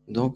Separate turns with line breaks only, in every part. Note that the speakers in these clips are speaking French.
Donc,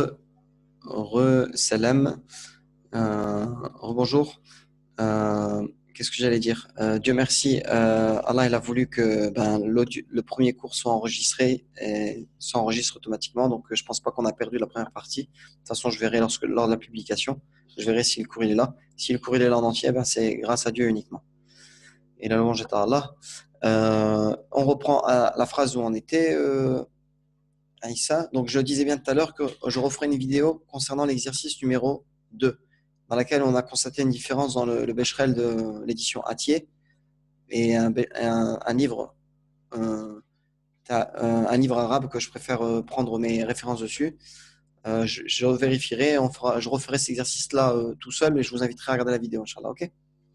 salam, bonjour. Qu'est-ce que j'allais dire? Dieu merci, Allah il a voulu que le premier cours soit enregistré et s'enregistre automatiquement. Donc, je pense pas qu'on a perdu la première partie. De toute façon, je verrai lors de la publication. Je verrai si le cours il est là. Si le cours il est là en entier, c'est grâce à Dieu uniquement. Et la louange est à Allah. On reprend à la phrase où on était. Aïssa. Donc, je disais bien tout à l'heure que je referai une vidéo concernant l'exercice numéro 2, dans laquelle on a constaté une différence dans le Becherel de l'édition Hatier et un livre, un livre arabe que je préfère prendre mes références dessus. Je vérifierai, je referai cet exercice-là tout seul, mais je vous inviterai à regarder la vidéo, Inch'Allah, ok?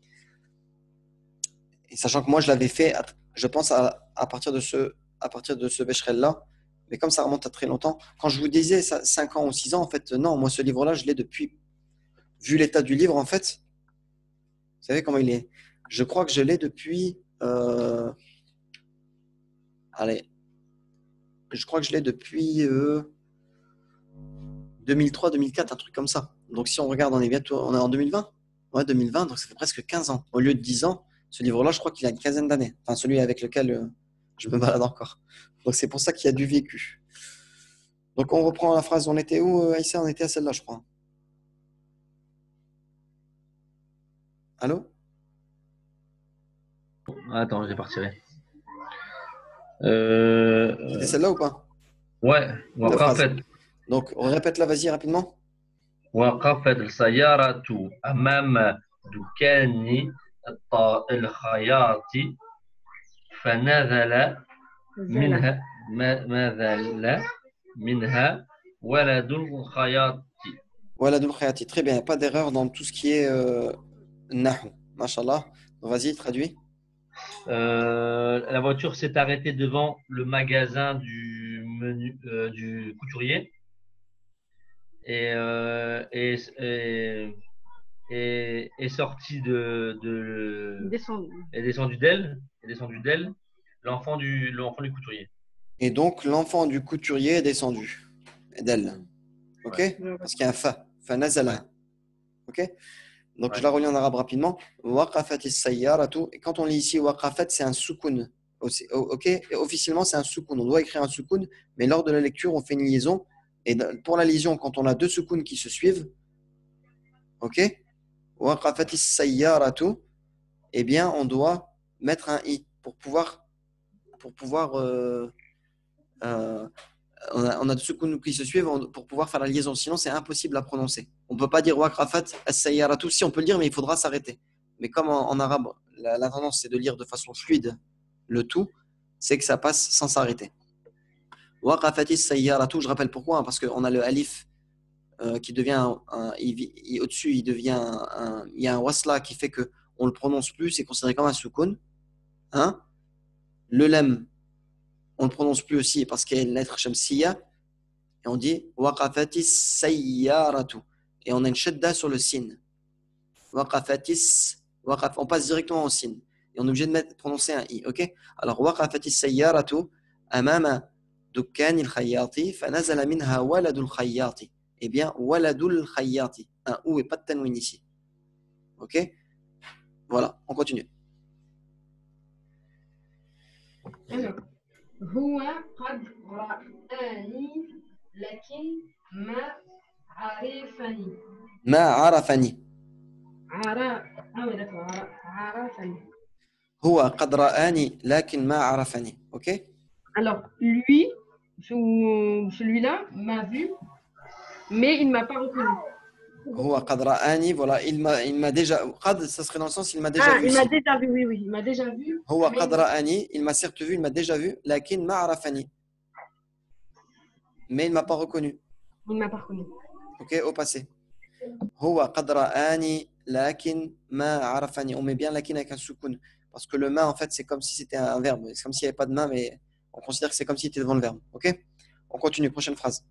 Et sachant que moi, je l'avais fait, je pense, à partir de ce Becherel-là. Mais comme ça remonte à très longtemps, quand je vous disais 5 ans ou 6 ans, en fait, non, moi, ce livre-là, je l'ai depuis. Vu l'état du livre, en fait, vous savez comment il est? Je crois que je l'ai depuis. Allez, je crois que je l'ai depuis 2003-2004, un truc comme ça. Donc, si on regarde, on est en 2020. Ouais, 2020, donc ça fait presque 15 ans. Au lieu de 10 ans, ce livre-là, je crois qu'il a une quinzaine d'années. Enfin, celui avec lequel je me balade encore. Donc, c'est pour ça qu'il y a du vécu. Donc, on reprend la phrase. On était où, Aïssa? On était à celle-là, je crois. Allô?
Attends, j'ai partirai.
C'était celle-là ou pas?
Ouais,
La phrase.
وقفت
Donc, on répète-la, vas-y, rapidement.
وقفت السيارة أمام دكان الخياط فنزل منها نزل منها ولد الخياط.
Voilà, Dul Khayati. Très bien, pas d'erreur dans tout ce qui est Nahu. Mashallah. Donc, vas-y, traduis.
La voiture s'est arrêtée devant le magasin du couturier et est sorti est descendu d'elle, l'enfant du couturier.
Et donc, l'enfant du couturier est descendu d'elle. Ok?
Ouais.
Parce qu'il y a un fa. Fa nazala.
Ouais.
Ok? Donc, je
Ouais.
la relis en arabe rapidement. Waqafat as-sayyaratu. Et quand on lit ici waqafat, c'est un soukoun. Ok? Et officiellement, c'est un soukoun. On doit écrire un soukoun, mais lors de la lecture, on fait une liaison. Et pour la liaison, quand on a deux soukouns qui se suivent, ok? Waqafat as-sayyaratu, eh bien, on doit mettre un i pour pouvoir on a deux soukoun qui se suivent pour pouvoir faire la liaison. Sinon, c'est impossible à prononcer. On ne peut pas dire waqafat as-sayyaratu. Si, on peut le dire, mais il faudra s'arrêter. Mais comme en arabe, la tendance, c'est de lire de façon fluide le tout, c'est que ça passe sans s'arrêter. Waqafat as-sayyaratu, je rappelle pourquoi, hein, parce qu'on a le alif qui devient au-dessus, il y a un wasla qui fait que on le prononce plus, c'est considéré comme un soukoun. Hein? Le lem, on le prononce plus aussi parce qu'il y a une lettre shamsiya. Et on dit waqafatis sayyaratu. Et on a une shadda sur le sin. Waqafatis, on passe directement au sin. Et on est obligé de prononcer un i. Ok? Alors, waqafatis sayyaratu amama dukkan al-khayyati fanazala minha waladul khayyati. Eh bien, waladul khayyati. Un ou et pas de tanwin ici. Ok? Voilà, on continue.
Alors, هو قد رآني لكن ما عرفني.
ما عرفني.
عرفني.
هو قد رآني لكن ما عرفني. Ok?
Alors, lui, celui-là m'a vu, mais il ne m'a pas reconnu.
هو قد رآني, voilà, il m'a déjà. قد, ça serait dans le sens il m'a déjà vu.
Il m'a déjà vu, oui, il m'a déjà vu.
هو قد رآني, il m'a certes vu, il m'a déjà vu, لكن ما عرفني. Mais il m'a pas reconnu.
Il m'a pas reconnu.
Ok, au passé. هو قد رآني لكن ما عرفني. On met bien لكن avec un soukoun. Parce que le ma, en fait, c'est comme si c'était un verbe. C'est comme s'il n'y avait pas de ma, mais on considère que c'est comme s'il était devant le verbe. Ok? On continue, prochaine phrase.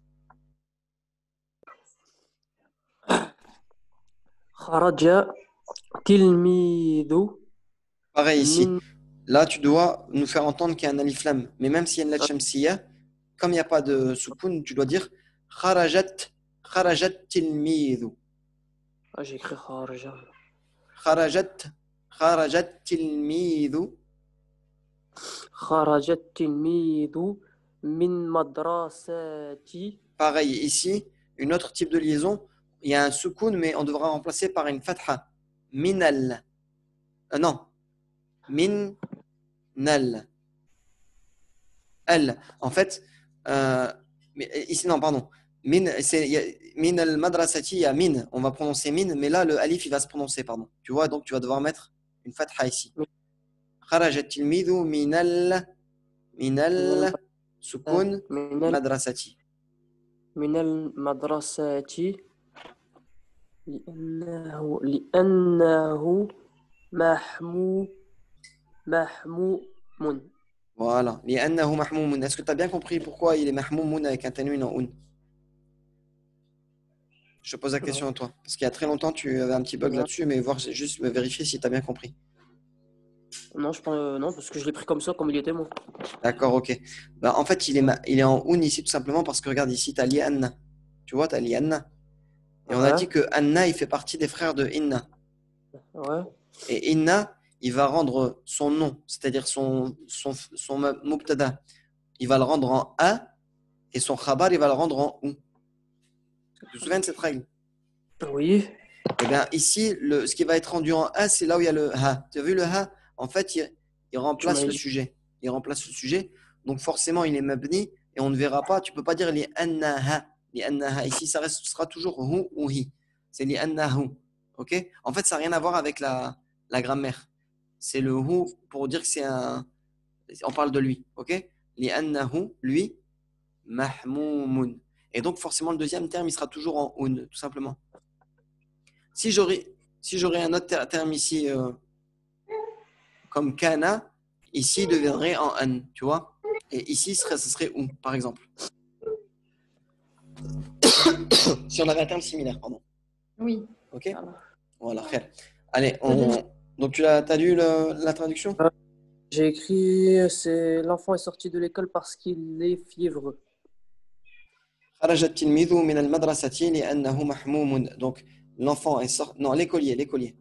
خرج تلميذ
Pareil ici. Là, tu dois nous faire entendre qu'il y a un alif lam. Mais même s'il y a une lettre shamsiya, comme il n'y a pas de soukoun, tu dois dire خرج التلميذ.
Ah, j'ai écrit kharaja.
خرج التلميذ.
خرج التلميذ من مدرستي.
Pareil, ici, une autre type de liaison, il y a un soukoun, mais on devra remplacer par une fatha. Minal. Non. Minnal. Al. En fait, ici, non, pardon. Min al-madrasati, il y a min. On va prononcer min, mais là, le alif, il va se prononcer, pardon. Tu vois, donc tu vas devoir mettre une fatha ici. خرج التلميذ من سكون madrasati.
من المدرسة لأنه محموم.
Voilà. لأنه محموم. Est-ce que tu as bien compris pourquoi il est mahmoumoun avec un tanwin en un? Je te pose la question à toi. Parce qu'il y a très longtemps, tu avais un petit bug là-dessus, mais juste vérifier si tu as bien compris.
Non, je pense non, parce que je l'ai pris comme ça, comme il était moi.
D'accord, ok. Bah, en fait, il est en un ici tout simplement parce que regarde ici, tu as li'anna. Tu vois, tu as li'anna. Et on a dit que Anna, il fait partie des frères de Inna.
Ouais.
Et Inna, il va rendre son nom, c'est-à-dire son mubtada, il va le rendre en A, et son khabar, il va le rendre en ou. Tu te souviens de cette règle?
Oui.
Eh bien, ici, ce qui va être rendu en A, c'est là où il y a le ha. Tu as vu le ha? En fait, il remplace le sujet. Il remplace le sujet. Donc, forcément, il est mabni, et on ne verra pas. Tu ne peux pas dire li annaha. Li annaha. Ici, ça sera toujours hu ou hi. C'est li annahu. Ok? En fait, ça n'a rien à voir avec la grammaire. C'est le hu pour dire que c'est un. On parle de lui. Ok? Li annahu, lui, mahmoumun. Et donc, forcément, le deuxième terme, il sera toujours en un, tout simplement. Si j'aurais un autre terme ici, comme kana, ici, il deviendrait en an, tu vois? Et ici, ce serait ou, par exemple. Si on avait un terme similaire, pardon.
Oui.
Ok? Voilà, khair. Allez, donc tu as lu la traduction?
J'ai écrit, l'enfant est sorti de l'école parce qu'il est fiévreux.
خرج التلميذ من المدرسة لأنه محموم. Donc, l'enfant est sorti. Non, l'écolier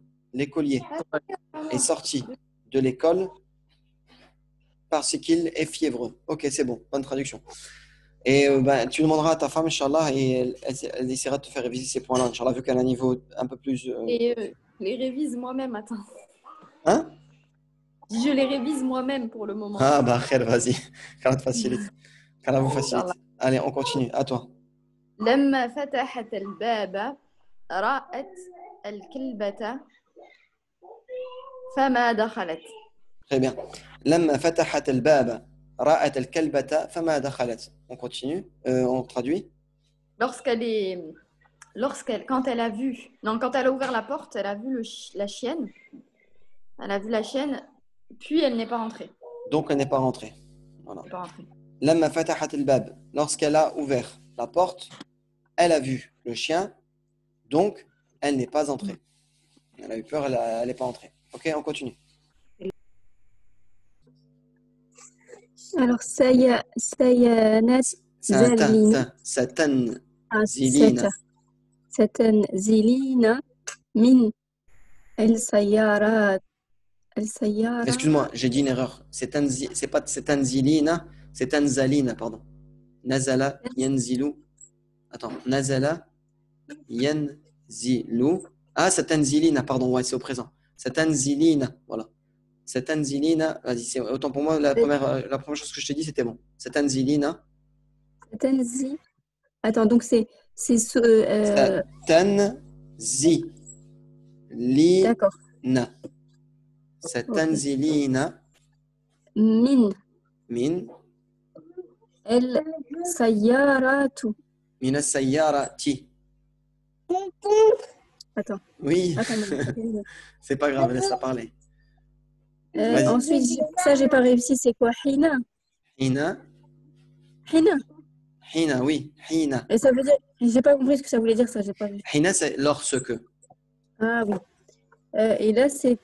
est sorti de l'école parce qu'il est fiévreux. Ok, c'est bon, bonne traduction. Et tu demanderas à ta femme, Inch'Allah, et elle essaiera de te faire réviser ces points-là, Inch'Allah, vu qu'elle a un niveau un peu plus.
Et les révise moi-même, attends.
Hein?
Je les révise moi-même pour le moment.
Ah, bah, khair, vas-y. Qu'Allah te facilite. Qu'Allah vous facilite. Allez, on continue. À toi.
لما فتحت الباب رأت الكلبة فما دخلت.
Très bien. لما فتحت الباب رأت الكلبة فما دخلت. On continue. On traduit.
Quand elle a vu, non, quand elle a ouvert la porte, elle a vu la chienne. Elle a vu la chienne, puis elle n'est pas rentrée.
Donc elle n'est pas rentrée. Voilà.
Elle n'est pas rentrée.
لما فتحت الباب. Lorsqu'elle a ouvert la porte, elle a vu le chien, donc elle n'est pas entrée. Elle a eu peur, elle n'est pas entrée. Ok, on continue.
Alors, ستنزلين من السيارة.
Excuse-moi, j'ai dit une erreur. C'est pas tanzilina, c'est tanzalina, pardon. Nazala yanzilu. Attends, nazala yanzilu. Ah, c'est tanzilina, pardon, ouais, c'est au présent. C'est tanzilina, voilà. C'est tanzilina, vas-y, autant pour moi, la première chose que je t'ai dit, c'était bon. C'est tanzilina.
Attends, donc c'est
tanzilina.
D'accord.
ستنزلين من
السيارة.
من السيارة.
Attends.
Oui. C'est pas grave, laisse-la parler.
Ensuite, ça, j'ai pas réussi. C'est quoi? Hina.
Hina.
Hina.
Hina, oui. Hina.
Et ça veut dire. J'ai pas compris ce que ça voulait dire, ça, j'ai pas vu.
Hina, c'est lorsque.
Ah oui. Et là, c'est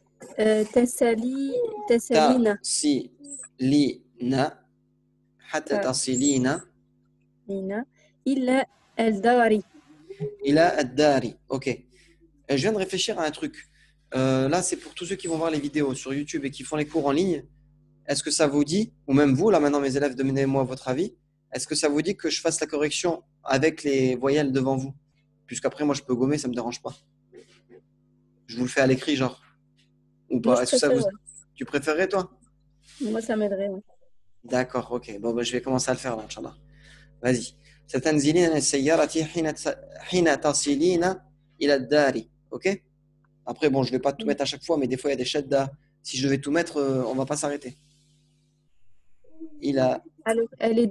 تسالينا.
تسلينا حتى تصلين
إلى الدار.
Ila ad-dari. Ok. Je viens de réfléchir à un truc. Là, c'est pour tous ceux qui vont voir les vidéos sur YouTube et qui font les cours en ligne. Est-ce que ça vous dit, ou même vous, là maintenant mes élèves, donnez-moi votre avis, est-ce que ça vous dit que je fasse la correction avec les voyelles devant vous? Puisqu'après, moi, je peux gommer, ça ne me dérange pas. Je vous le fais à l'écrit, genre. Ou
Moi,
pas?
je
Est-ce que ça
préfère,
vous...
ouais.
Tu préférerais, toi?
Moi, ça m'aiderait. Ouais.
D'accord, ok. Bon, bah, je vais commencer à le faire, là, Inch'Allah. Vas-y. ستنزلين السيارة حين تصلين إلى الدار. Ok? Après, bon, je ne vais pas tout mettre à chaque fois, mais des fois, il y a des shadda. Si je devais tout mettre, on ne va pas s'arrêter. Il a...
Alors,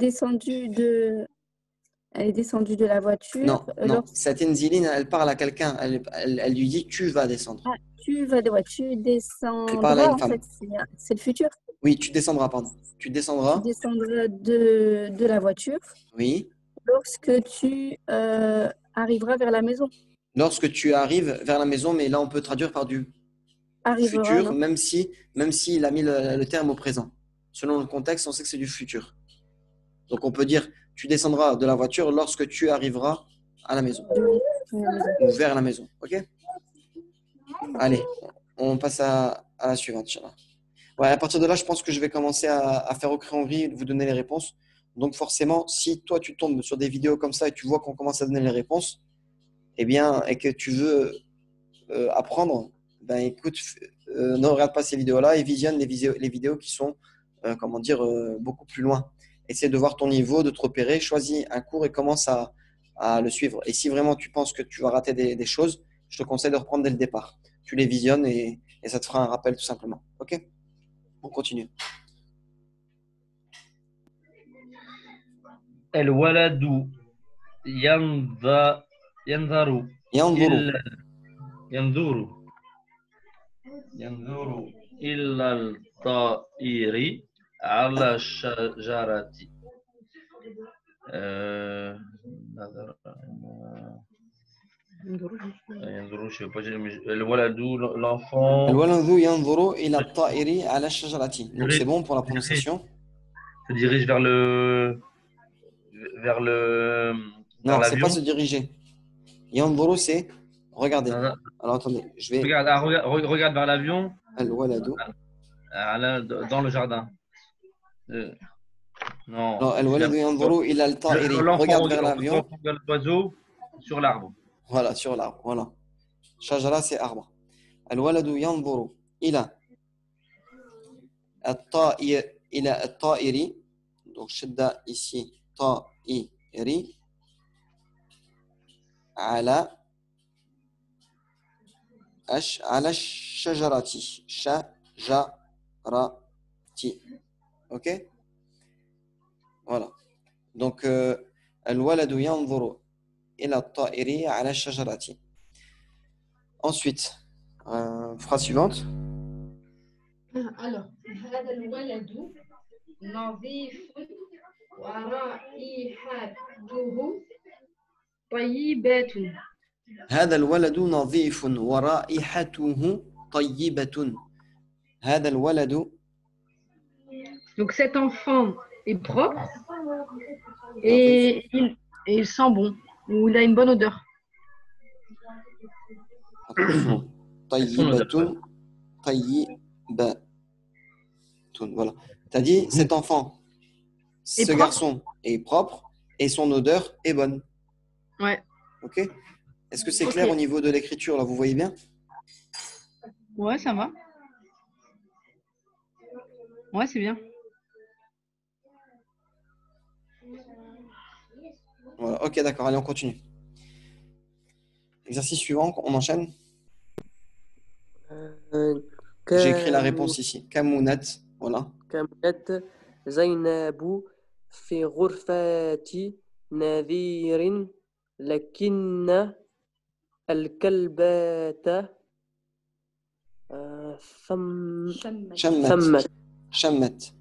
elle est descendue de la voiture.
Non, non. Satenziline, elle parle à quelqu'un. Elle lui dit, tu vas descendre.
Ah, tu
Elle parle à
descendras,
une
en
femme.
fait, c'est le futur.
Oui, tu descendras, pardon. Tu
Tu
descendras.
descendras de la voiture
Oui.
lorsque tu arriveras vers la maison.
Lorsque tu arrives vers la maison, mais là, on peut traduire par du
Arrivera,
futur,
non?
même si il a mis le terme au présent. Selon le contexte, on sait que c'est du futur. Donc, on peut dire, tu descendras de la voiture lorsque tu arriveras à la maison. Ou vers la maison. Ok? Allez, on passe à la suivante. Inch'Allah. Ouais, à partir de là, je pense que je vais commencer à faire au crayon gris et vous donner les réponses. Donc, forcément, si toi, tu tombes sur des vidéos comme ça et tu vois qu'on commence à donner les réponses, eh bien, et que tu veux apprendre, ben écoute, ne regarde pas ces vidéos-là et visionne les vidéos qui sont, beaucoup plus loin. Essaie de voir ton niveau, de te repérer, choisis un cours et commence à le suivre. Et si vraiment tu penses que tu vas rater des choses, je te conseille de reprendre dès le départ. Tu les visionnes et ça te fera un rappel tout simplement. Ok? On continue.
الولد ينظر ينظر
ينظر
ينظر ينظر إلى الطائر على الشجرة. نظر ينظر je sais pas, الولد l'enfant
الولد ينظر إلى الطائر على الشجرة. Donc c'est bon pour la prononciation.
se dirige vers
Non, c'est
l'avion.
pas se diriger. ينظر c'est regarder. Alors attendez, je vais.
Regarde vers l'avion.
الولد.
Dans le jardin. Non.
Non, الولد ينظر إلى الطائر. Regarde vers l'avion.
L'enfant regarde l'oiseau sur l'arbre.
Voilà, sur l'arbre. Voilà. شجرة c'est arbre. الولد ينظر إلى الطائر. إلى الطائر. Donc شدة ici طائر. على الشجرة. شجرة. Ok? Voilà. Donc, الولد ينظر إلى الطائر على الشجرة. Ensuite, phrase suivante.
Alors, هذا الولد نظيف ورائحته طيبة.
هذا الولد نظيف ورائحته طيبة. هذا الولد.
Donc cet enfant est propre et il sent bon, ou il a une bonne odeur.
طيبة. طيبة. Voilà. Tu as dit cet enfant, ce garçon est propre et son odeur est bonne.
Ouais.
Ok. Est-ce que c'est clair au niveau de l'écriture là? Vous voyez bien?
Ouais, ça va. Ouais, c'est bien.
Voilà. Ok, d'accord. Allez, on continue. Exercice suivant, on enchaîne. J'ai écrit la réponse ici. Kamounat. Voilà.
كانت زينب في غرفة نذير لكن الكلبة
شمت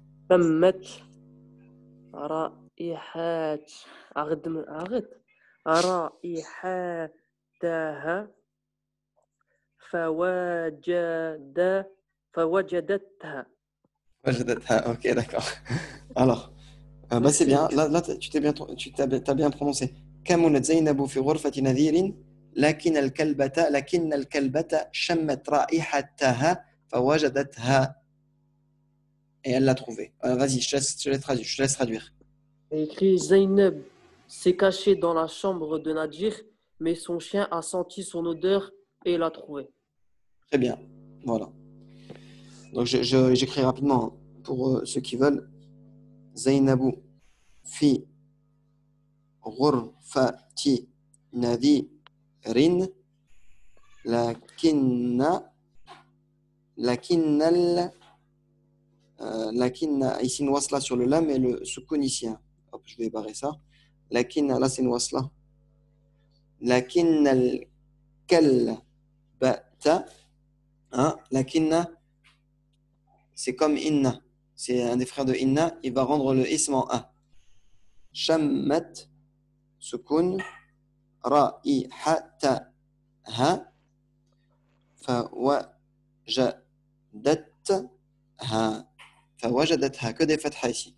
رائحات رائحتها فوجدتها.
Ok, d'accord. Alors, Bah, c'est
Merci.
bien. Là, t'as bien prononcé. كمنت زينب في غرفة نذير لكن الكلبة شمت رائحتها فوجدتها. Et elle l'a trouvée. Vas-y, je te laisse traduire.
Il y a écrit Zainab s'est cachée dans la chambre de Nadir, mais son chien a senti son odeur et l'a trouvée.
Très bien. Voilà. Donc, j'écris rapidement hein, pour ceux qui veulent. Zainabu fi غرفة نذير لكن ici une wasla sur le lam et le soukoun ici. Hop, je vais barrer ça. Lakin, là c'est une wasla. لكن الكلبة hein, lakin c'est comme inna. C'est un des frères de inna. Il va rendre le ism en a. Shammat سكون رائحتها فوجدتها que des fatha ici.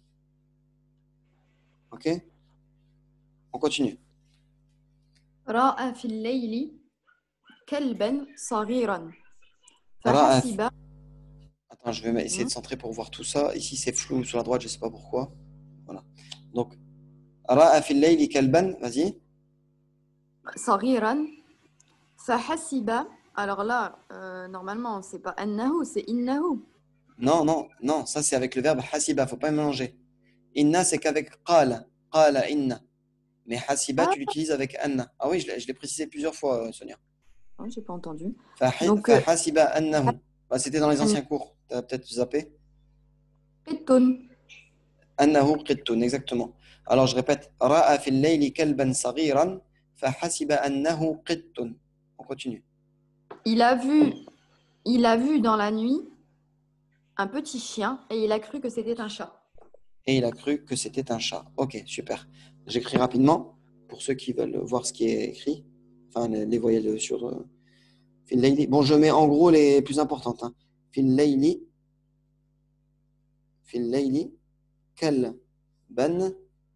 Ok? On continue.
رأى في الليل كلبا صغيرا
رأى
فحسب.
Attends, je vais essayer de centrer pour voir tout ça. Ici, c'est flou sur la droite, je ne sais pas pourquoi. Voilà. Donc, رأى في الليل كلبا, vas-y.
صغيرا فحسب. Alors là, normalement, c'est pas أنه, c'est إنه.
Non, ça c'est avec le verbe hasiba, faut pas mélanger. Inna, c'est qu'avec qala inna. Mais hasiba, tu l'utilises avec anna. Ah oui, je l'ai précisé plusieurs fois, Sonia.
Oh, j'ai pas entendu.
Donc, hasiba annahu. Bah, c'était dans les anciens cours. Tu as peut-être zappé.
قط.
Annahu qittun, exactement. Alors, je répète. Ra'a fil layli kalban saghiran fahasiba annahu qittun. On continue.
Il a vu dans la nuit un petit chien et il a cru que c'était un chat.
Et il a cru que c'était un chat. Ok, super. J'écris rapidement pour ceux qui veulent voir ce qui est écrit. Enfin, les voyelles sur Fil Layli. Bon, je mets en gros les plus importantes. Hein. Fil Layli Kalban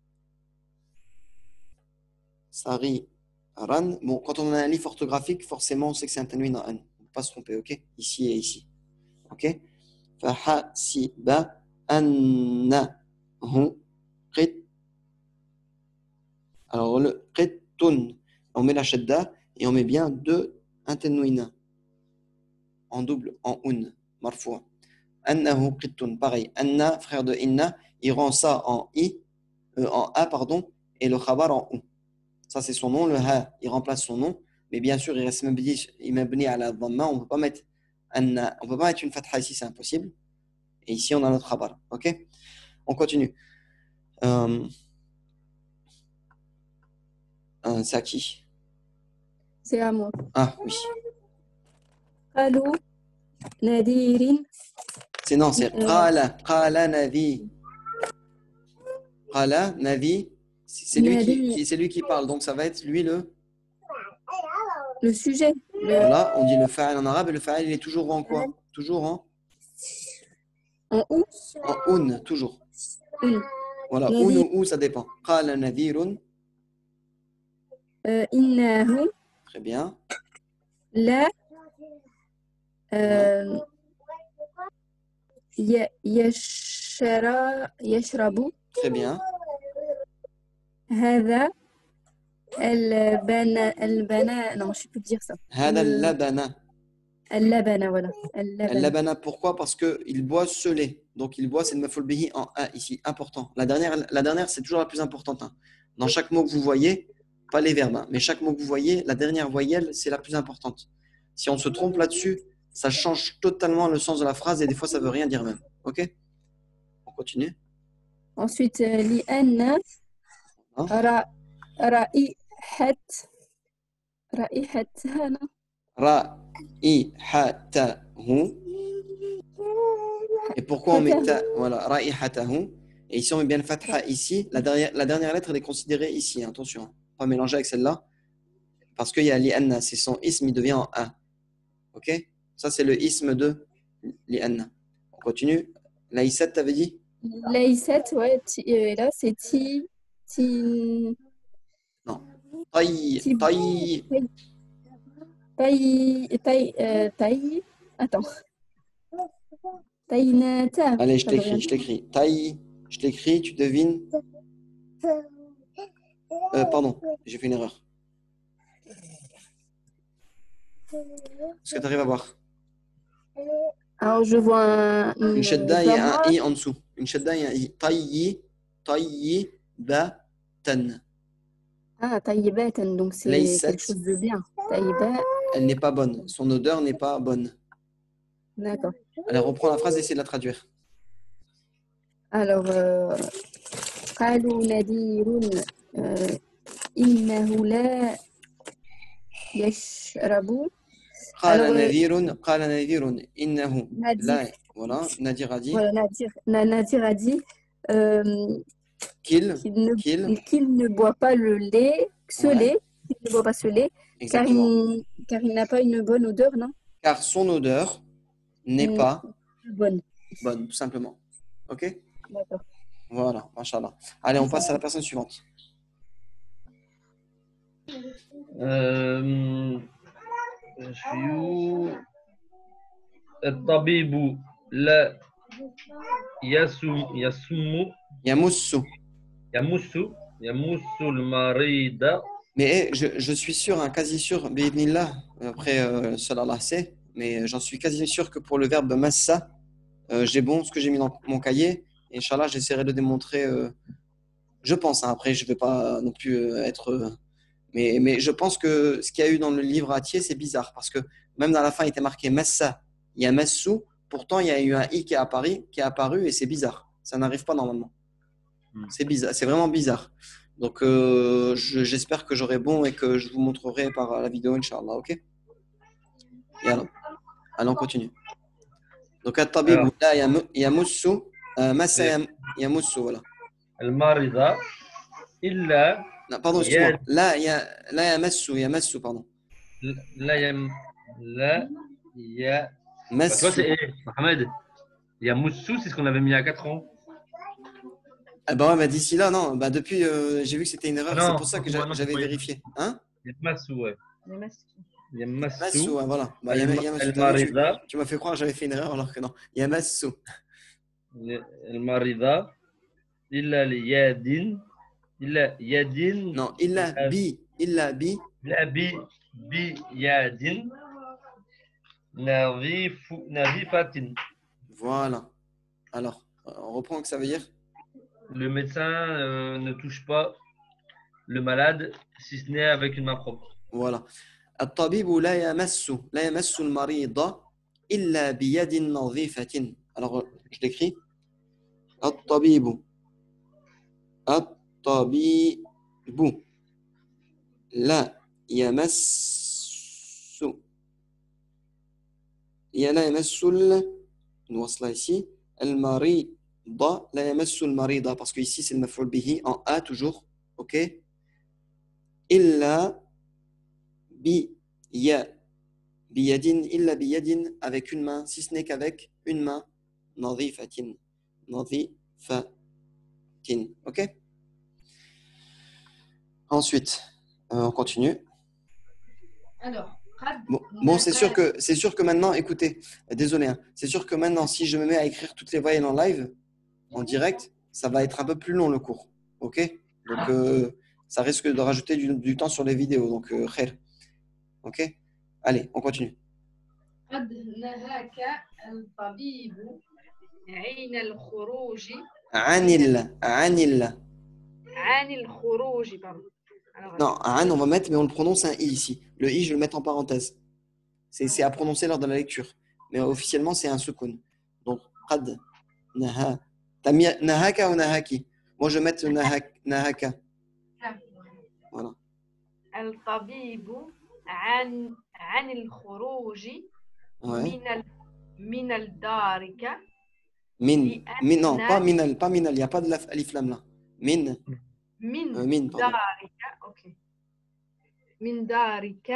Sariran. Bon, quand on a un livre orthographique, forcément, on sait que c'est un tanwin en an. On ne peut pas se tromper, ok? Ici et ici. Ok? Fahasiba annahu qit. Alors, le qittun, on met la shadda et on met bien un tanwin en double, en un, marfou'. Annahu qittun, pareil. Anna, frère de inna, il rend ça en a, pardon, et le khabar en ou. Ça, c'est son nom. Le ha, il remplace son nom. Mais bien sûr, il reste mabni à la dhamma. On ne peut pas mettre anna. On peut pas mettre une fatha ici, c'est impossible. Et ici, on a notre khabar. Ok? On continue. C'est à qui?
C'est à moi.
Ah, oui.
قالوا نذير
C'est qala navi. Qala navi. C'est lui qui parle. Donc, ça va être lui le
sujet.
Voilà, on dit le fa'il en arabe et le fa'il il est toujours en quoi? Toujours en
ou.
En un, toujours.
Un.
Voilà,
Nadir.
ou ça dépend. Qala nadirun.
إنه
Très bien.
لا يشرب
Très bien.
هذا البنا non je peux dire ça
هذا اللبن.
اللبن voilà اللبن
اللبن, pourquoi? Parce qu'il boit ce lait. Donc, il boit, c'est le maf'ul bihi en a ici, important. La dernière c'est toujours la plus importante. Hein. Dans chaque mot que vous voyez, pas les verbes, hein, mais chaque mot que vous voyez, la dernière voyelle, c'est la plus importante. Si on se trompe là-dessus, ça change totalement le sens de la phrase et des fois, ça veut rien dire même. Ok? On continue.
ensuite لأن رائحتها
Ra'ihatahu. Et pourquoi on met ta, voilà, ra'ihatahu. Et ici, on met bien le fatha ici. La dernière lettre, elle est considérée ici. Hein, attention, hein. Pas mélanger avec celle-là. Parce qu'il y a li'anna, c'est son ism, il devient en a. Ok? Ça, c'est le ism de li'anna. On continue. Laïsat, t'avais dit?
Laïsette, ouais. Là, c'est
Non. Taï,
ti,
taï.
taï. Attends. Taïnata.
Allez, je
Ça veut rien
t'écris, je
dire.
t'écris. Taï, je t'écris, tu devines. Pardon, j'ai fait une erreur. Est-ce que tu arrives à voir?
Alors, je vois
Une
une
shadda et un
dama.
i en dessous. Une shadda et un i. Taï, taï, ba, tan.
Ah, taïbatan, donc c'est quelque
Laysat,
chose de bien. Taïba,
elle n'est pas bonne. Son odeur n'est pas bonne.
d'accord.
Allez, reprends la phrase et essaie de la traduire.
Alors, قالوا نذير إنه لا يشرب.
قال
Alors,
نذير قال نذير إنه
Nadir,
لا. Voilà, Nadir a dit
voilà, Nadir a dit
qu'il,
qu'il ne boit pas le lait, ce
ouais,
lait, qu'il ne boit pas ce lait, car
exactement.
car il n'a pas une bonne odeur, non?
Car son odeur n'est
Une
pas
bonne.
bonne, tout simplement. Ok?
D'accord.
Voilà, machallah. Allez, on passe à la personne suivante.
Je suis où? الطبيب لا يسم
Yamoussou.
يمس المريض.
Mais je suis sûr, hein, quasi sûr, bi'idhnillah, après, sallallahu sait, mais j'en suis quasi sûr que pour le verbe massa, j'ai bon ce que j'ai mis dans mon cahier. Et Inch'Allah, j'essaierai de démontrer. Je pense, hein, après, je ne vais pas non plus être. Mais je pense que ce qu'il y a eu dans le livre Atier, c'est bizarre. Parce que même dans la fin, il était marqué massa, il y a massou. Pourtant, il y a eu un i qui est apparu et c'est bizarre. Ça n'arrive pas normalement. C'est bizarre, c'est vraiment bizarre. Donc, j'espère que j'aurai bon et que je vous montrerai par la vidéo, Inch'Allah. Ok? Et alors, allons, on continue. Donc, at-tabibu la yamoussu, massa yamoussu, voilà.
المريض إلا
Non, pardon, excuse-moi. La yamassu, pardon.
لا يم لا يا. Bah, toi,
Massu.
c'est Mohamed. Il y a Moussou, c'est ce qu'on avait mis à 4 ans.
Ah bah ouais, bah d'ici là, non. Bah depuis, j'ai vu que c'était une erreur. C'est
Non,
pour ça que
maintenant,
j'avais vérifié. Hein?
il y a Massou, ouais. Il y a
Massu,
Massou.
ouais, voilà. Bah, Yamassu, t'as vu,
المريضة
tu m'as fait croire que j'avais fait une erreur alors que non. Yamassu.
المريضة إلا ليادين إلا يادين
Non, illa bi.
لا بياد نظيفة.
Voilà. Alors, on reprend ce que ça veut dire.
Le médecin ne touche pas le malade si ce n'est avec une main propre.
Voilà. الطبيب لا يمس المريض إلا بيد نظيفة. Alors, je l'écris. الطبيب لا يمس لا يمس نوصلها ici المريض لا يمس المريض parce que ici c'est le مفعول به en A toujours, ok, إلا بيد إلا بيد avec une main, si ce n'est qu'avec une main, نظيفة ok. Ensuite, on continue.
Alors,
Bon, c'est sûr que maintenant, écoutez, désolé, hein, c'est sûr que maintenant, si je me mets à écrire toutes les voyelles en live, en direct, ça va être un peu plus long le cours, ok? Donc, ça risque de rajouter du temps sur les vidéos, donc, khair, ok? Allez, on continue.
قد نهاك الطبيب عن الخروج عن الخروج pardon. Alors,
Non, an, on va mettre, mais on le prononce un i ici. Le i, je vais le mettre en parenthèse. C'est à prononcer lors de la lecture. Mais officiellement, c'est un sukun. Donc, qad, naha. T'as mis nahaka ou nahaki? Moi, je vais mettre nahaka. Voilà.
الطبيب عن الخروج
Ouais.
من الدارك
Non, pas minal, il n'y a pas de alif lam là. Min,
من
pardon.
دارك اوكي من دارك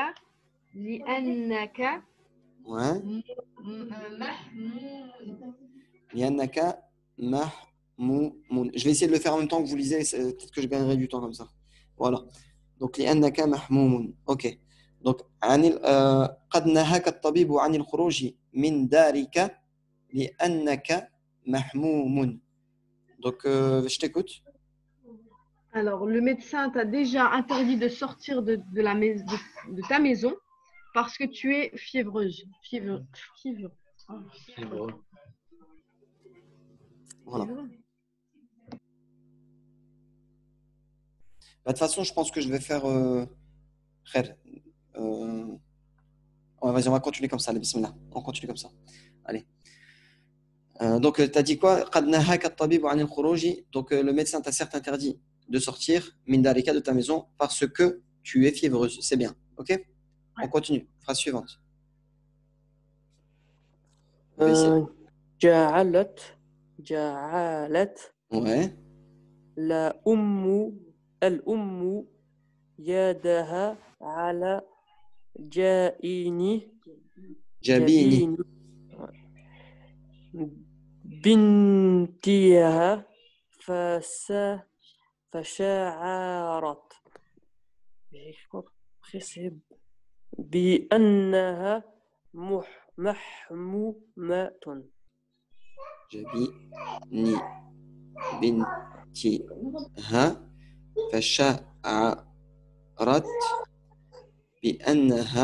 لأنك
Ouais.
محمود
لأنك Je vais essayer de le faire en même temps que vous lisez, peut-être que je gagnerai du temps comme ça. Voilà. Donc, لأنك محموم. Ok. Donc, قد نهاك الطبيب عن الخروج من دارك لأنك محموم. Donc, je t'écoute.
Alors, le médecin t'a déjà interdit de sortir de ta maison parce que tu es fiévreuse. Fièvre.
Voilà. De toute façon, je pense que je vais faire. Khair. Vas-y, on va continuer comme ça. Allez, bismillah. On continue comme ça. Allez. Donc, tu as dit quoi? قد نهاك الطبيب عن الخروج. Donc, le médecin t'a certes interdit de sortir, min darika, de ta maison, parce que tu es fiévreuse. C'est bien. Ok? On continue. Phrase suivante.
جعلت
Ouais.
الأم يدها على
جبين
بنتها فشعرت بأنها محمومة.
جبيني بنتها فشعرت بأنها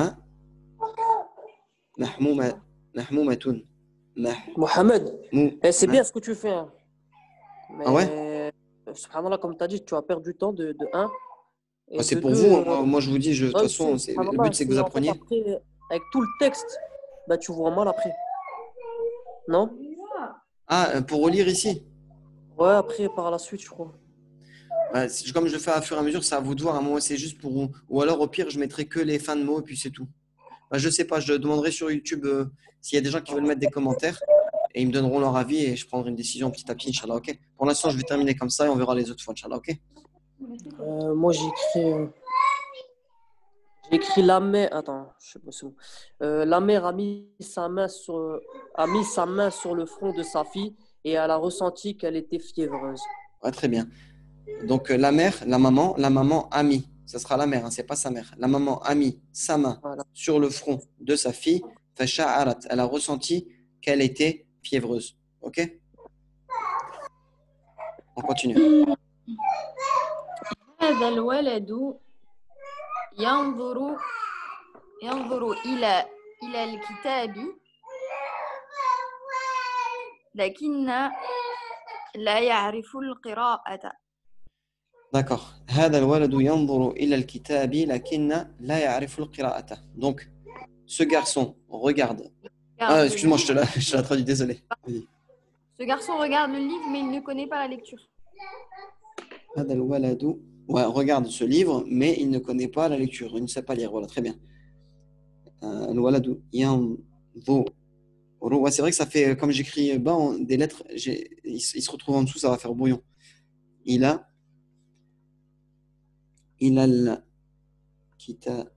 محمومة.
Mohamed, c'est bien ce que tu fais. Hein. Mais,
ah ouais?
Subhanallah, comme tu as dit, tu as perdu du temps de 1.
Ah, c'est pour vous. Moi, je vous dis, de toute façon, le but, c'est que vous appreniez.
En fait, après, avec tout le texte, bah, tu vois mal après. Non?
Ah, pour relire ici?
Ouais, après, par la suite, je crois.
Ouais, comme je le fais à fur et à mesure, c'est à vous de voir. Moi, c'est juste pour vous. Ou alors, au pire, je mettrai que les fins de mots et puis c'est tout. Je sais pas, je demanderai sur YouTube s'il y a des gens qui veulent mettre des commentaires et ils me donneront leur avis et je prendrai une décision petit à petit, Inch'Allah, ok? Pour l'instant, je vais terminer comme ça et on verra les autres fois, Inch'Allah, ok?
Moi, j'ai écrit la mère. Attends, je sais pas, c'est bon. La mère a mis sa main sur le front de sa fille et elle a ressenti qu'elle était fiévreuse.
Ouais, très bien. Donc, la mère, la maman a mis. Ça sera la mère, hein, c'est pas sa mère. La maman a mis sa main sur le front de sa fille. Fasha'arat. Elle a ressenti qu'elle était fiévreuse. Ok? On continue.
هذا الولد ينظر إلى الكتاب لكن لا يعرف القراءة.
D'accord. هذا الولد ينظر إلى الكتاب لكن لا يعرف القراءة. Donc, ce garçon regarde. Ah, excuse-moi, je te la traduis, désolé. Oui.
Ce garçon regarde le livre, mais il ne connaît pas la lecture.
هذا الولد regarde ce livre, mais il ne connaît pas la lecture. Il ne sait pas lire. Voilà, très bien. الولد ينظر. Ouais, c'est vrai que ça fait, comme j'écris bas des lettres, il se retrouve en dessous, ça va faire brouillon. Il a الكتاب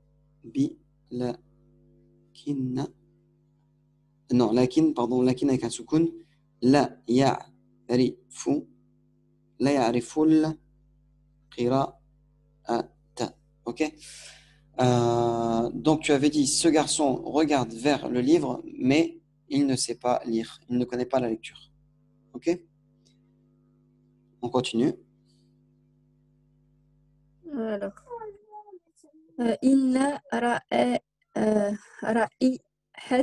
لكن non لكن avec un سكون لا يعرف القراءة. Ok. Donc tu avais dit ce garçon regarde vers le livre mais il ne sait pas lire, il ne connaît pas la lecture. Ok. On continue.
Alors, إن رائحة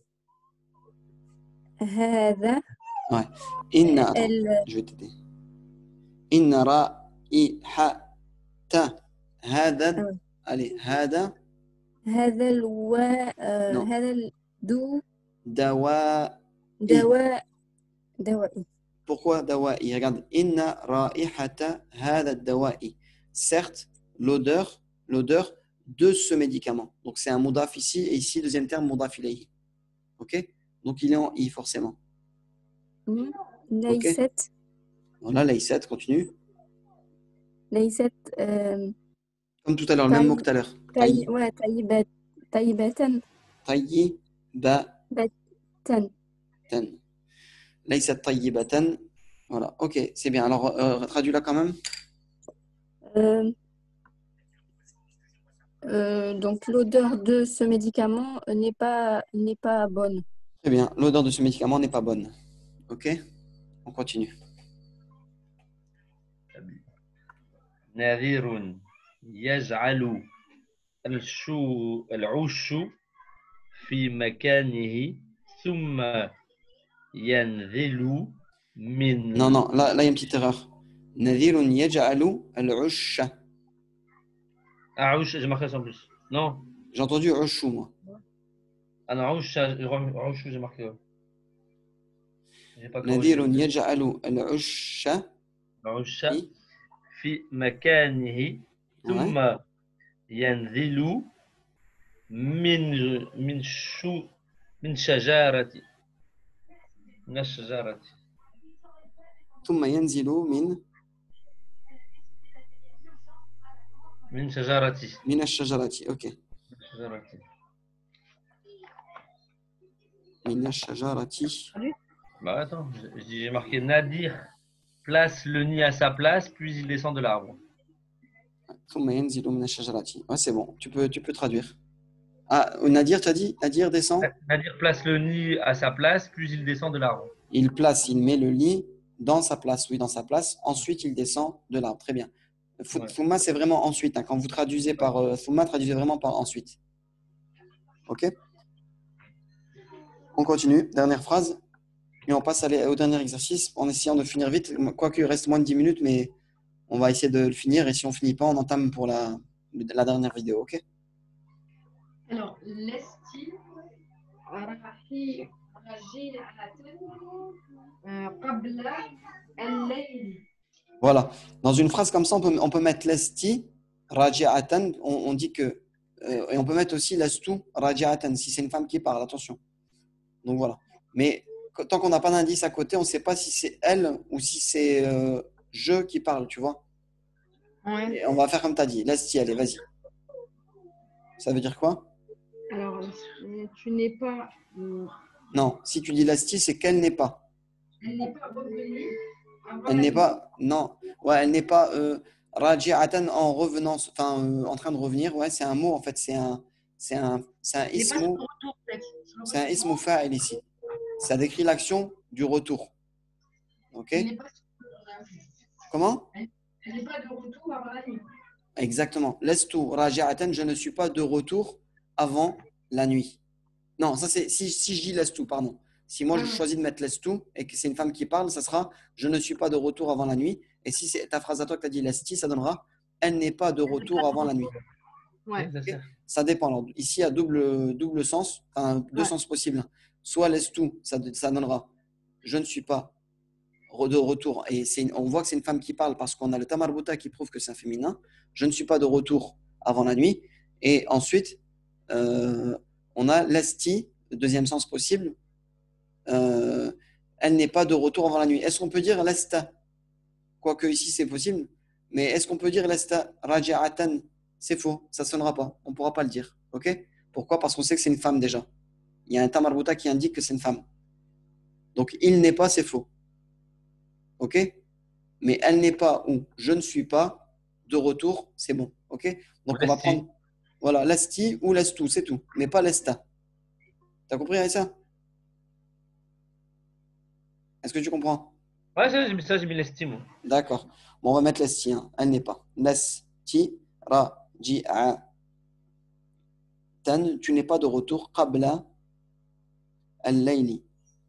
هذا
Ouais. Je vais t'aider. إن رائحة هذا. Allez, هذا دواء. Pourquoi دواء? Regarde. إن رائحة هذا الدواء. Certes, l'odeur de ce médicament. Donc, c'est un mudaf ici, et ici, deuxième terme, mudaf ilayhi. Ok? Donc, il est en i, forcément.
ليست.
Okay. Voilà, laïsat, continue.
ليست.
Comme tout à l'heure, le même mot que tout à l'heure.
طيبة.
طيبة. ليست طيبة. Voilà, ok, c'est bien. Alors, traduis-la quand même.
Euh, donc, l'odeur de ce médicament n'est pas bonne.
Très bien. L'odeur de ce médicament n'est pas bonne. Ok, on continue.
نذير يجعل العش في مكانه ثم ينزل من
Non, non, là, il y a une petite erreur. نذير يجعل العش.
عش j'ai marqué ça en plus. Non,
J'ai entendu عش, moi.
ah non, عش j'ai marqué. Ouais. J'ai pas
نذير
corrigé.
يجعل العش.
عش
Oui.
في مكانه ثم
Ouais.
ينزل من شو من شجرة من الشجرة
ثم ينزل
من شجرة
من الشجرة. Ok.
شجرة
من الشجرة.
Bah attends, j'ai marqué Nadir place le nid à sa place, puis il descend de l'arbre.
ثم ينزل من الشجرة. Ouais, c'est bon. Tu peux traduire. Ah, Nadir, tu as dit? Nadir descend.
Nadir place le nid à sa place, puis il descend de l'arbre.
Il met le lit dans sa place. Oui, dans sa place. Ensuite, il descend de l'arbre. Très bien.
Ouais.
Thumma, c'est vraiment ensuite. Hein. Quand vous traduisez par Thumma, traduisez vraiment par ensuite. Ok? On continue. Dernière phrase. Et on passe au dernier exercice en essayant de finir vite. Quoique, il reste moins de 10 minutes, mais on va essayer de le finir. Et si on ne finit pas, on entame pour la dernière vidéo. Ok?
Alors, l'esti, qabla al-layl.
Voilà. Dans une phrase comme ça, on peut mettre l'esti, raji'atan. On dit que. Et on peut mettre aussi l'astu, raji'atan, si c'est une femme qui parle. Attention. Donc voilà. Mais tant qu'on n'a pas d'indice à côté, on ne sait pas si c'est elle ou si c'est je qui parle, tu vois.
Ouais.
Et on va faire comme tu as dit. L'esti, allez, vas-y. Ça veut dire quoi?
Alors, tu n'es pas.
Non, si tu dis l'esti, c'est qu'elle n'est pas.
Elle n'est pas revenue.
Elle n'est pas. Non. Ouais, elle n'est pas. Raji'atan en revenant. Enfin, en train de revenir. Ouais, c'est un mot en fait. C'est un ismu. C'est un ismu fa'il ici. Ça décrit l'action du retour. Ok? Comment?
Elle n'est pas de retour avant la nuit.
Exactement. Lestu raji'atan, je ne suis pas de retour avant la nuit. Non, ça c'est si je dis lestu, pardon. Si moi je choisis de mettre lestu et que c'est une femme qui parle, ça sera je ne suis pas de retour avant la nuit. Et si c'est ta phrase à toi que tu as dit lesti, ça donnera elle n'est pas de retour avant la nuit.
Ouais.
Okay? Ça dépend. Alors, ici, il y a double sens, enfin deux sens possibles. Soit lestu, ça donnera je ne suis pas de retour. Et on voit que c'est une femme qui parle parce qu'on a le tamarbuta qui prouve que c'est un féminin. Je ne suis pas de retour avant la nuit. Et ensuite, on a l'esti, le deuxième sens possible. Elle n'est pas de retour avant la nuit. Est-ce qu'on peut dire l'esta? Quoique ici c'est possible. Mais est-ce qu'on peut dire l'esta raji'atan? C'est faux, ça ne sonnera pas. On ne pourra pas le dire. Ok? Pourquoi? Parce qu'on sait que c'est une femme déjà. Il y a un tamarbuta qui indique que c'est une femme. Donc il n'est pas, c'est faux. Ok? Mais elle n'est pas ou je ne suis pas de retour, c'est bon. Ok? Donc on va prendre voilà, l'esti ou l'estu, c'est tout. Mais pas l'esta. T'as compris avec ça? Est-ce que tu comprends?
Ouais, ça j'ai mis l'estime.
D'accord. Bon, on va mettre l'esti. Hein. Elle n'est pas. L'esti, raji'atan. Tu n'es pas de retour. Qabla al-layli.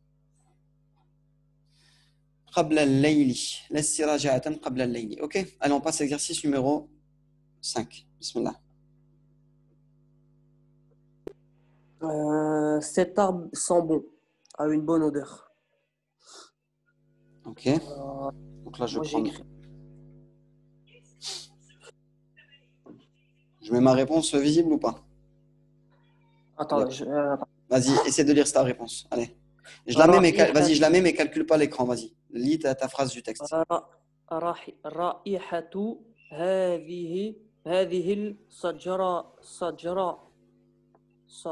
Qabla al-layli. L'esti raji'atan qabla al-layli. Ok? Allez, on passe à l'exercice numéro 5. Bismillah.
Cet arbre sent bon, a une bonne odeur.
Ok. Donc là, je mets ma réponse visible ou pas?
Attends,
vas-y, essaie de lire ta réponse. Allez. Je la mets, mais calcule pas l'écran. Vas-y. Lis ta phrase du texte.
رائحة هذه الشجرة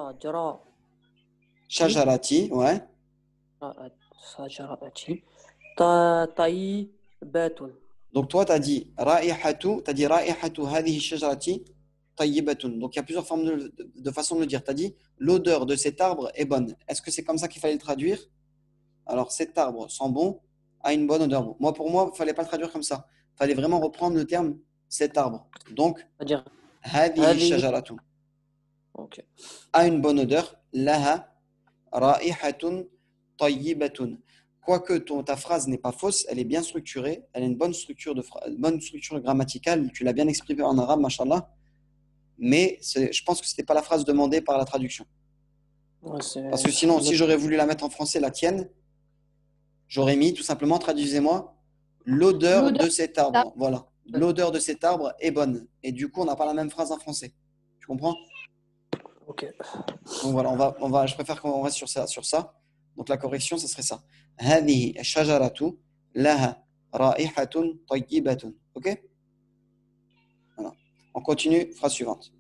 شجرتي, ouais.
شجرة طيبة.
Donc toi, tu as dit ra'ihatu, tu as dit ra'ihatu hadhihi shajarati tayyibatun. Donc il y a plusieurs formes de façon de le dire. Tu as dit l'odeur de cet arbre est bonne. Est-ce que c'est comme ça qu'il fallait le traduire? Alors cet arbre sent bon, a une bonne odeur. Pour moi, il ne fallait pas le traduire comme ça. Il fallait vraiment reprendre le terme cet arbre. Donc
C'est-à-dire,
hadhihi
هذه.
shajaratu
Ok.
a une bonne odeur. Laha ra'ihatun tayyibatun. Quoique ta phrase n'est pas fausse, elle est bien structurée, elle a une bonne structure, bonne structure grammaticale, tu l'as bien exprimé en arabe, mashallah, mais je pense que ce n'était pas la phrase demandée par la traduction.
Ouais,
Parce que sinon, si j'aurais voulu la mettre en français, la tienne, j'aurais mis tout simplement, traduisez-moi, l'odeur de cet arbre. Voilà, l'odeur de cet arbre est bonne. Et du coup, on n'a pas la même phrase en français. Tu comprends?
Ok.
Donc voilà, je préfère qu'on reste sur ça. Donc la correction, ce serait ça. هذه الشجرة لها رائحة طيبة. Ok? Voilà. On continue, phrase suivante.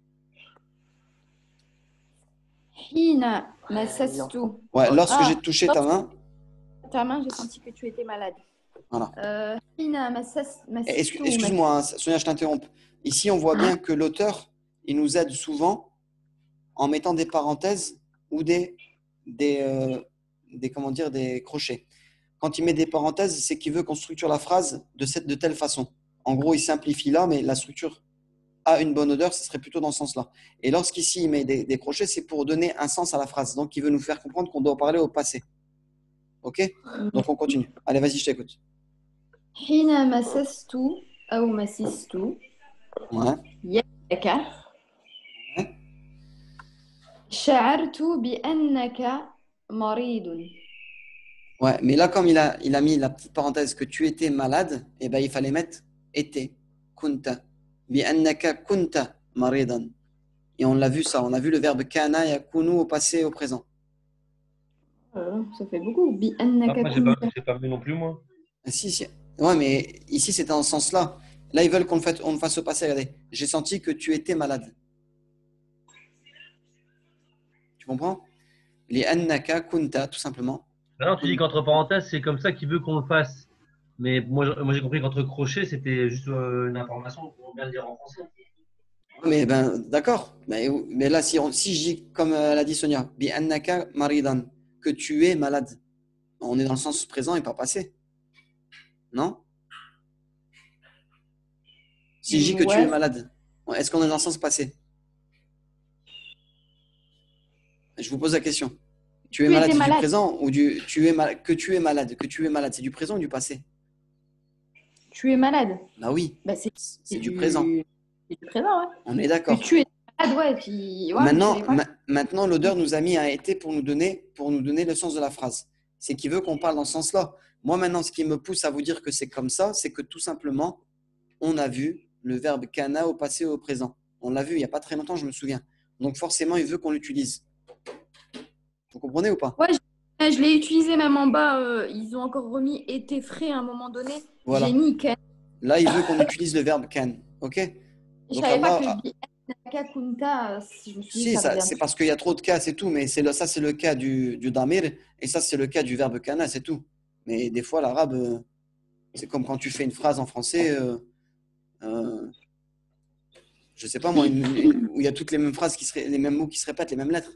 حين مسست
Ouais, lorsque
Ah,
j'ai touché ta main,
ta main, j'ai senti que tu étais malade.
voilà.
حين مسست
Excuse-moi, hein, Sonia, je t'interromps. Ici, on voit bien que l'auteur, il nous aide souvent en mettant des parenthèses ou comment dire, des crochets. Quand il met des parenthèses, c'est qu'il veut qu'on structure la phrase de telle façon. En gros, il simplifie là, mais la structure a une bonne odeur, ce serait plutôt dans ce sens-là. Et lorsqu'ici, il met des crochets, c'est pour donner un sens à la phrase. Donc, il veut nous faire comprendre qu'on doit parler au passé. Ok? Donc, on continue. Allez, vas-y, je t'écoute.
حين مسست أو مسست
Ouais.
يدك
Ouais.
شعرت بأنك مريض.
Ouais, mais là, comme il a mis la petite parenthèse que tu étais malade, eh ben, il fallait mettre était, kunta, bi'annaka kunta maridan. Et on l'a vu ça, on a vu le verbe kana yakunu au passé et au présent.
Ça fait beaucoup. بأنك
Moi,
كنت.
j'ai pas vu non plus, moi.
Ah, si. Ouais, mais ici, c'était dans ce sens-là. Là, ils veulent on le fasse au passé. Regardez, j'ai senti que tu étais malade. Tu comprends? Li'annaka kunta, tout simplement.
Non, tu dis qu'entre parenthèses, c'est comme ça qu'il veut qu'on le fasse. Mais moi j'ai compris qu'entre crochets, c'était juste une information pour bien le dire en français.
Mais ben, d'accord. Mais là, si je dis, comme l'a dit Sonia, bi'annaka maridan, que tu es malade, on est dans le sens présent et pas passé. Non? Si je dis que tu es malade, est-ce qu'on est dans le sens passé? Je vous pose la question. Tu es malade, c'est du présent ou que tu es malade? Que tu es malade, c'est du présent ou du passé?
Tu es malade.
Bah oui,
Bah,
c'est du présent.
C'est du présent, ouais.
On est d'accord.
Que tu es malade, ouais. Puis, ouais,
Maintenant, l'odeur nous a mis un été pour nous donner le sens de la phrase. C'est qu'il veut qu'on parle dans ce sens-là. Moi, maintenant, ce qui me pousse à vous dire que c'est comme ça, c'est que tout simplement, on a vu le verbe kana au passé et au présent. On l'a vu il n'y a pas très longtemps, je me souviens. Donc, forcément, il veut qu'on l'utilise. Vous comprenez ou pas?
Ouais, je l'ai utilisé même en bas. Ils ont encore remis été frais à un moment donné.
Voilà.
J'ai mis can.
Là, il veut qu'on utilise le verbe can. Ok?
Je
Donc,
savais pas
Allah,
que Bi'annaka kunta, je me suis dit
si,
ça
c'est parce qu'il y a trop de cas, c'est tout. Mais ça, c'est le cas du damir. Et ça, c'est le cas du verbe kana, c'est tout. Mais des fois, l'arabe, c'est comme quand tu fais une phrase en français, je sais pas moi, où il y a toutes les mêmes phrases, les mêmes mots qui se répètent, les mêmes lettres.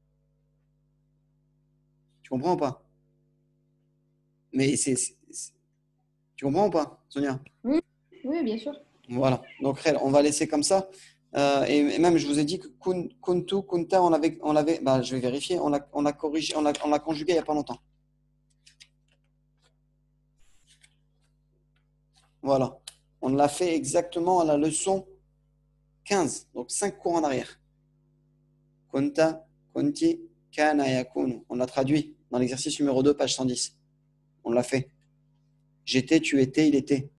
Tu comprends ou pas? Mais tu comprends ou pas, Sonia?
Oui, bien sûr.
Voilà. Donc, on va laisser comme ça. Et même, je vous ai dit que kuntu, kunta, on l'avait, bah, je vais vérifier, on l'a corrigé, on l'a conjugué il n'y a pas longtemps. Voilà. On l'a fait exactement à la leçon 15, donc 5 cours en arrière. Kunta, kunti, kana, yakunu. On l'a traduit dans l'exercice numéro 2, page 110. On l'a fait. J'étais, tu étais, il était.